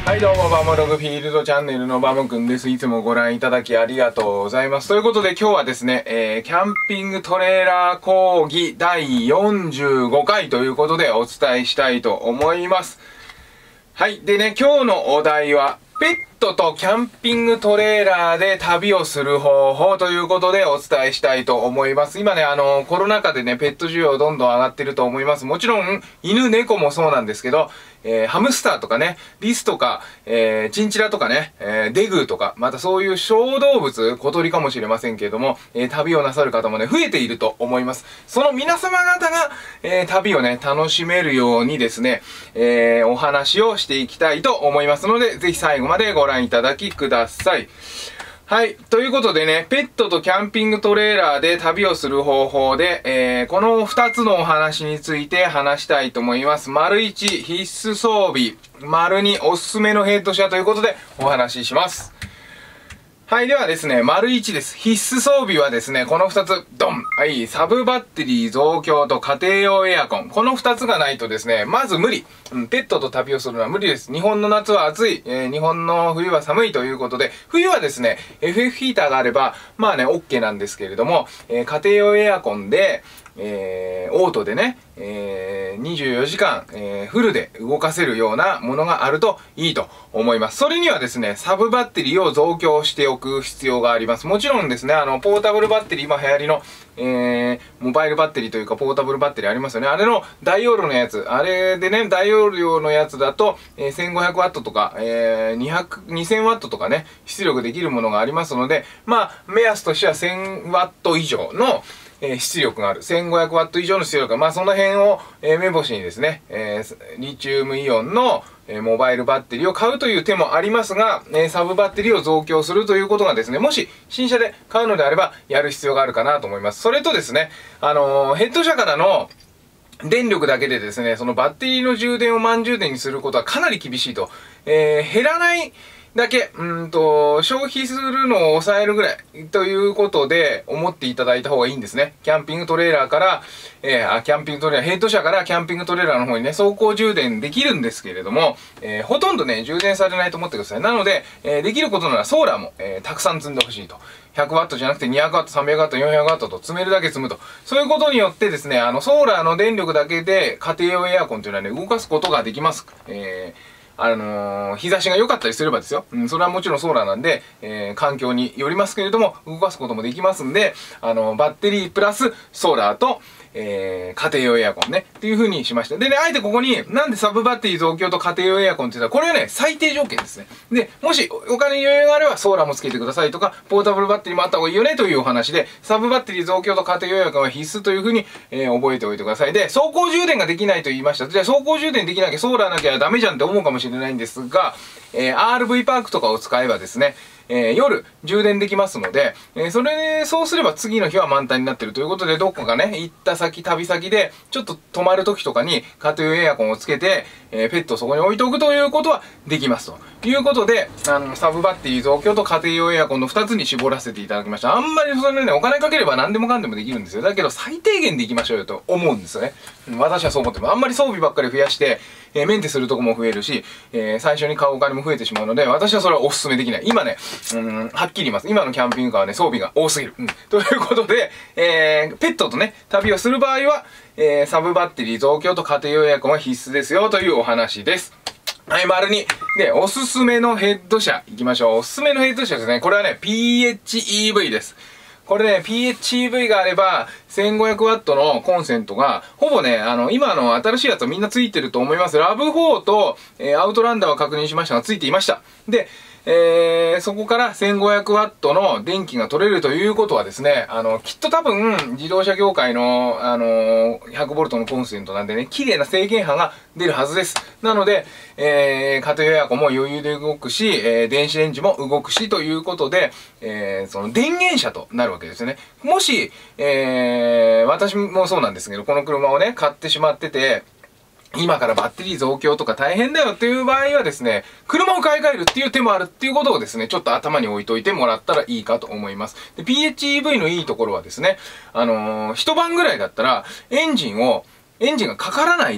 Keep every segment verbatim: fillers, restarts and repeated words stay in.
はいどうも、バモログフィールドチャンネルのバモくんです。いつもご覧いただきありがとうございます。ということで今日はですね、えー、キャンピングトレーラー講義だいよんじゅうごかいということでお伝えしたいと思います。はい。でね、今日のお題は、ペットとキャンピングトレーラーで旅をする方法ということでお伝えしたいと思います。今ね、あの、コロナ禍でね、ペット需要どんどん上がってると思います。もちろん、犬、猫もそうなんですけど、えー、ハムスターとかね、リスとか、えー、チンチラとかね、えー、デグーとか、またそういう小動物、小鳥かもしれませんけれども、えー、旅をなさる方もね、増えていると思います。その皆様方が、えー、旅をね、楽しめるようにですね、えー、お話をしていきたいと思いますので、ぜひ最後までご覧いただきください。はい。ということでね、ペットとキャンピングトレーラーで旅をする方法で、えー、この二つのお話について話したいと思います。丸一、必須装備。丸二、おすすめのヘッド車ということでお話しします。はい。ではですね、丸一です。必須装備はですね、この二つ、ドン。はい。サブバッテリー増強と家庭用エアコン。この二つがないとですね、まず無理。うん、ペットと旅をするのは無理です。日本の夏は暑い。えー、日本の冬は寒いということで、冬はですね、エフエフ ヒーターがあれば、まあね、OK なんですけれども、えー、家庭用エアコンで、えー、オートでね、えー、にじゅうよじかん、えー、フルで動かせるようなものがあるといいと思います。それにはですね、サブバッテリーを増強しておく必要があります。もちろんですね、あの、ポータブルバッテリー、今流行りの、えー、モバイルバッテリーというか、ポータブルバッテリーありますよね。あれの大容量のやつ。あれでね、大容量のやつだと、えー、せんごひゃくワットとか、えー、にひゃく、にせんワットとかね、出力できるものがありますので、まあ、目安としてはせんワット以上の、えー、出力がある。せんごひゃくワット以上の出力が、まあその辺を、えー、目星にですね、えー、リチウムイオンの、えー、モバイルバッテリーを買うという手もありますが、えー、サブバッテリーを増強するということがですね、もし新車で買うのであれば、やる必要があるかなと思います。それとですね、あのー、ヘッド車からの電力だけでですね、そのバッテリーの充電を満充電にすることはかなり厳しいと。えー、減らないだけ、うんと、消費するのを抑えるぐらいということで思っていただいた方がいいんですね。キャンピングトレーラーから、えー、あ、キャンピングトレーラー、ヘッド車からキャンピングトレーラーの方にね、走行充電できるんですけれども、えー、ほとんどね、充電されないと思ってください。なので、えー、できることならソーラーも、えー、たくさん積んでほしいと。ひゃくワットじゃなくてにひゃくワット、さんびゃくワット、よんひゃくワットと積めるだけ積むと。そういうことによってですね、あの、ソーラーの電力だけで家庭用エアコンというのはね、動かすことができます。えーあのー、日差しが良かったりすればですよ。うん、それはもちろんソーラーなんで、えー、環境によりますけれども、動かすこともできますんで、あのー、バッテリープラスソーラーと、えー、家庭用エアコンね。っていう風にしました。でね、あえてここに、なんでサブバッテリー増強と家庭用エアコンって言ったら、これはね、最低条件ですね。で、もしお金に余裕があればソーラーもつけてくださいとか、ポータブルバッテリーもあった方がいいよねというお話で、サブバッテリー増強と家庭用エアコンは必須という風に、えー、覚えておいてください。で、走行充電ができないと言いました。じゃあ走行充電できなきゃソーラーなきゃダメじゃんって思うかもしれないんですが、えー、アールブイ パークとかを使えばですね、えー、夜充電できますので、えー、それで、そうすれば次の日は満タンになってるということで、どっかがね、行った先、旅先で、ちょっと泊まる時とかに家庭用エアコンをつけて、えー、ペットをそこに置いておくということはできますと。いうことで、あの、サブバッテリー増強と家庭用エアコンのふたつに絞らせていただきました。あんまりそれね、お金かければ何でもかんでもできるんですよ。だけど、最低限でいきましょうよと思うんですよね。私はそう思ってます。あんまり装備ばっかり増やして、えー、メンテするとこも増えるし、えー、最初に買うお金も増えてしまうので、私はそれはお勧めできない。今ね、うん、はっきり言います。今のキャンピングカーはね、装備が多すぎる。うん。ということで、えー、ペットとね、旅をする場合は、えー、サブバッテリー増強と家庭用エアコンは必須ですよ、というお話です。はい、丸に。で、おすすめのヘッド車、行きましょう。おすすめのヘッド車ですね。これはね、ピーエイチイーブイ です。これね、ピーエイチイーブイ があれば、せんごひゃくワットのコンセントが、ほぼね、あの、今の新しいやつはみんなついてると思います。ラブフォーと、えー、アウトランダーは確認しましたが、ついていました。で、えー、そこからせんごひゃくワットの電気が取れるということはですね、あの、きっと多分、自動車業界の、あの、ひゃくボルトのコンセントなんでね、綺麗な制限波が出るはずです。なので、えー、家庭用エアコンも余裕で動くし、えー、電子レンジも動くしということで、えー、その電源車となるわけですよね。もし、えー、私もそうなんですけど、この車をね、買ってしまってて、今からバッテリー増強とか大変だよっていう場合はですね、車を買い替えるっていう手もあるっていうことをですね、ちょっと頭に置いといてもらったらいいかと思います。で、ピーエイチイーブイ のいいところはですね、あのー、一晩ぐらいだったら、エンジンを、エンジンがかからないで、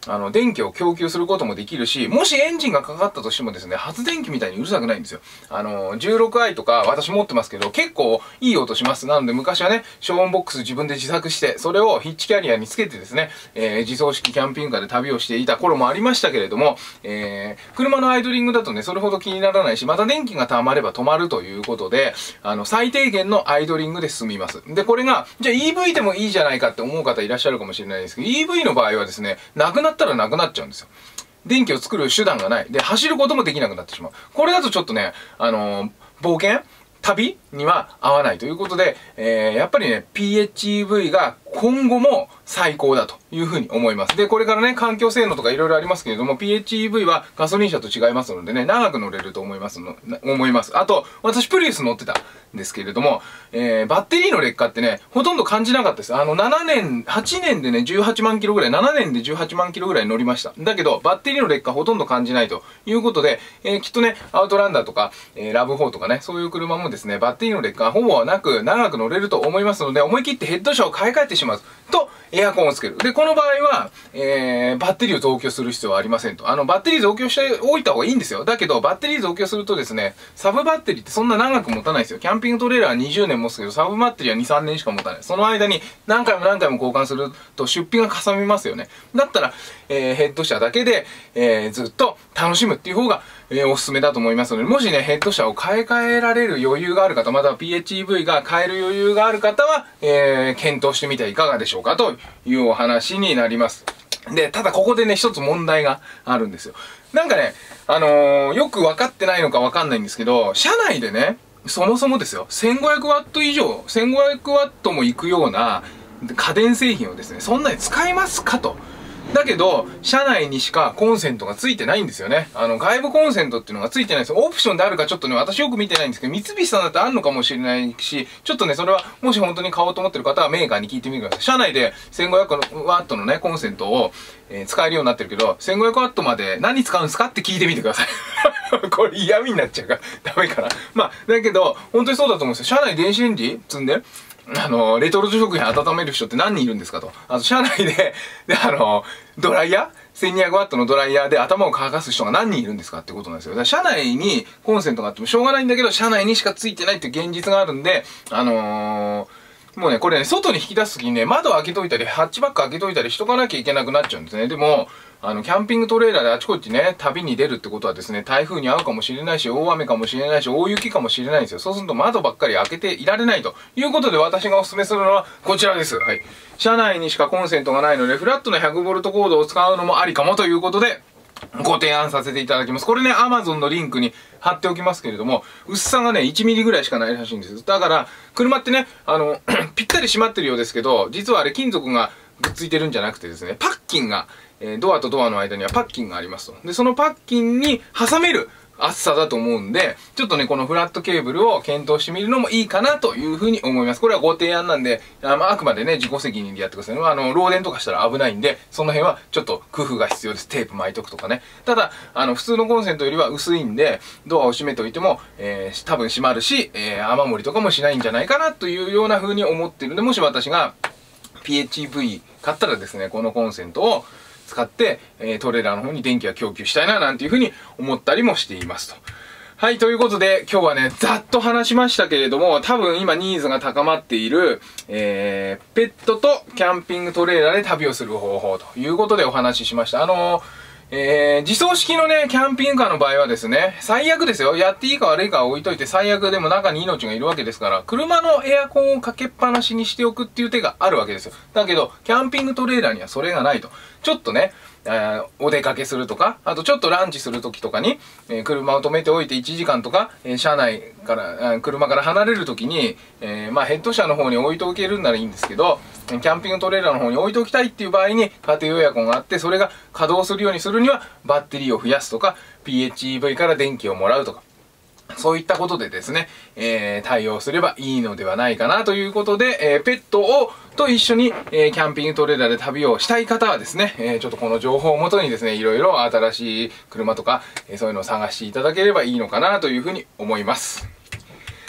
あの、電気を供給することもできるし、もしエンジンがかかったとしてもですね、発電機みたいにうるさくないんですよ。あの、じゅうろくアイ とか私持ってますけど、結構いい音します。なので昔はね、消音ボックス自分で自作して、それをヒッチキャリアにつけてですね、えー、自走式キャンピングカーで旅をしていた頃もありましたけれども、えー、車のアイドリングだとね、それほど気にならないし、また電気が溜まれば止まるということで、あの、最低限のアイドリングで済みます。で、これが、じゃあ イーブイ でもいいじゃないかって思う方いらっしゃるかもしれないですけど、イーブイ の場合はですね、なくなったらなくなっちゃうんですよ。電気を作る手段がない。で、走ることもできなくなってしまう。これだとちょっとね、あのー、冒険旅には合わないということで、えー、やっぱりね、ピーエイチイーブイ が今後も最高だというふうに思います。で、これからね、環境性能とかいろいろありますけれども、ピーエイチイーブイ はガソリン車と違いますのでね、長く乗れると思いますの、思います。あと、私プリウス乗ってたんですけれども、えー、バッテリーの劣化ってね、ほとんど感じなかったです。あの、ななねん、はちねんでね、じゅうはちまんキロぐらい、ななねんでじゅうはちまんキロぐらい乗りました。だけど、バッテリーの劣化ほとんど感じないということで、えー、きっとね、アウトランダーとか、えー、ラブフォーとかね、そういう車もですね、バッテリーの劣化ほぼなく長く乗れると思いますので、思い切ってヘッド車を買い替えてしまうと、エアコンをつける。で、この場合は、えー、バッテリーを増強する必要はありませんと。あの、バッテリー増強しておいた方がいいんですよ。だけど、バッテリー増強するとですね、サブバッテリーってそんな長く持たないですよ。キャンピングトレーラーはにじゅうねん持つけど、サブバッテリーはに、さんねんしか持たない。その間に何回も何回も交換すると出費がかさみますよね。だったら、えー、ヘッド車だけで、えー、ずっと楽しむっていう方が、えー、おすすめだと思いますので、もしね、ヘッド車を買い替えられる余裕がある方、または ピーエイチイーブイ が買える余裕がある方は、えー、検討してみてはいかがでしょうかというお話になります。で、ただここでね、一つ問題があるんですよ。なんかね、あのー、よく分かってないのか分かんないんですけど、車内でね、そもそもですよ、せんごひゃくワット以上、せんごひゃくワットもいくような家電製品をですね、そんなに使いますかと。だけど、車内にしかコンセントがついてないんですよね。あの、外部コンセントっていうのがついてないんですよ。オプションであるかちょっとね、私よく見てないんですけど、三菱さんだってあるのかもしれないし、ちょっとね、それは、もし本当に買おうと思ってる方はメーカーに聞いてみてください。車内でせんごひゃくワットのね、コンセントを、えー、使えるようになってるけど、せんごひゃくワットまで何使うんですかって聞いてみてください。これ嫌味になっちゃうからダメかな。まあ、だけど、本当にそうだと思うんですよ。車内電子レンジ積んで、あの、レトルト食品温める人って何人いるんですかと。あと、車内で、で、あの、ドライヤー せんにひゃくワットのドライヤーで頭を乾かす人が何人いるんですかってことなんですよ。だから車内にコンセントがあってもしょうがないんだけど、車内にしかついてないっていう現実があるんで、あのー、もうね、これね、外に引き出すときにね、窓を開けといたり、ハッチバック開けといたりしとかなきゃいけなくなっちゃうんですね。でも、あの、キャンピングトレーラーであちこちね、旅に出るってことはですね、台風に遭うかもしれないし、大雨かもしれないし、大雪かもしれないんですよ。そうすると窓ばっかり開けていられないということで、私がお勧めするのはこちらです。はい。車内にしかコンセントがないので、フラットな ひゃくボルト コードを使うのもありかもということで、ご提案させていただきます。これね、Amazon のリンクに貼っておきますけれども、薄さがね、いちミリぐらいしかないらしいんです。だから、車ってね、あの、ぴったり閉まってるようですけど、実はあれ金属がくっついてるんじゃなくてですね、パッキンが、えー、ドアとドアの間にはパッキンがありますと。で、そのパッキンに挟める厚さだと思うんで、ちょっとね、このフラットケーブルを検討してみるのもいいかなというふうに思います。これはご提案なんで、あ, まあ、あくまでね、自己責任でやってくださいね。あの、漏電とかしたら危ないんで、その辺はちょっと工夫が必要です。テープ巻いとくとかね。ただ、あの、普通のコンセントよりは薄いんで、ドアを閉めておいても、えー、多分閉まるし、えー、雨漏りとかもしないんじゃないかなというような風に思ってるんで、もし私が ピーエイチイーブイ 買ったらですね、このコンセントを使って、えー、トレーラーの方に電気が供給したいな、なんていう風に思ったりもしていますと。はい、ということで、今日はね、ざっと話しましたけれども、多分今ニーズが高まっている、えー、ペットとキャンピングトレーラーで旅をする方法ということでお話ししました。あのー、えー、自走式のね、キャンピングカーの場合はですね、最悪ですよ。やっていいか悪いかは置いといて、最悪でも中に命がいるわけですから、車のエアコンをかけっぱなしにしておくっていう手があるわけですよ。だけど、キャンピングトレーラーにはそれがないと。ちょっとね、えー、お出かけするとか、あとちょっとランチするときとかに、えー、車を止めておいていちじかんとか、えー、車内から、車から離れるときに、えー、まあヘッド車の方に置いておけるんならいいんですけど、キャンピングトレーラーの方に置いておきたいっていう場合に、家庭用エアコンがあって、それが稼働するようにするには、バッテリーを増やすとか、ピーエイチイーブイ から電気をもらうとか、そういったことでですね、えー、対応すればいいのではないかなということで、えー、ペットを、と一緒に、えー、キャンピングトレーラーで旅をしたい方はですね、えー、ちょっとこの情報をもとにですね、いろいろ新しい車とか、えー、そういうのを探していただければいいのかなというふうに思います。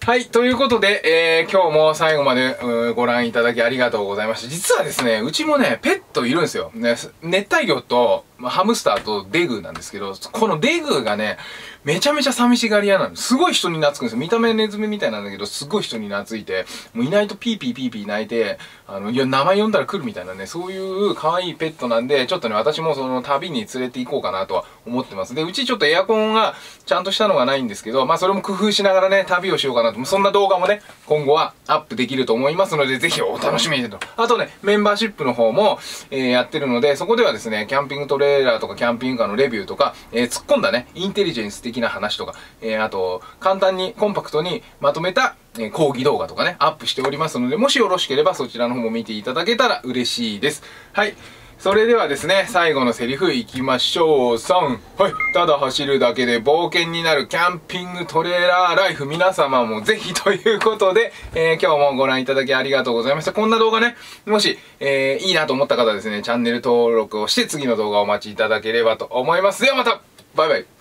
はい、ということで、えー、今日も最後までご覧いただきありがとうございました。実はですね、うちもね、ペットいるんですよ。ね、熱帯魚と、まあ、ハムスターとデグーなんですけど、このデグーがね、めちゃめちゃ寂しがり屋なんです。すごい人に懐くんですよ。見た目ネズミみたいなんだけど、すごい人に懐いて、もういないとピーピーピーピー泣いて、あの、いや、名前呼んだら来るみたいなね、そういう可愛いペットなんで、ちょっとね、私もその旅に連れて行こうかなとは思ってます。で、うちちょっとエアコンがちゃんとしたのがないんですけど、まあそれも工夫しながらね、旅をしようかなと。そんな動画もね、今後はアップできると思いますので、ぜひお楽しみにと。あとね、メンバーシップの方も、えー、やってるので、そこではですね、キャンピングトレーラーとかキャンピングカーのレビューとか、えー、突っ込んだね、インテリジェンス的な話とか、えー、あと、簡単にコンパクトにまとめた、えー、講義動画とかね、アップしておりますので、もしよろしければそちらの方も見ていただけたら嬉しいです。はい。それではですね、最後のセリフいきましょう。さん。はい。ただ走るだけで冒険になるキャンピングトレーラーライフ。皆様もぜひということで、えー、今日もご覧いただきありがとうございました。こんな動画ね、もし、えー、いいなと思った方はですね、チャンネル登録をして次の動画をお待ちいただければと思います。ではまたバイバイ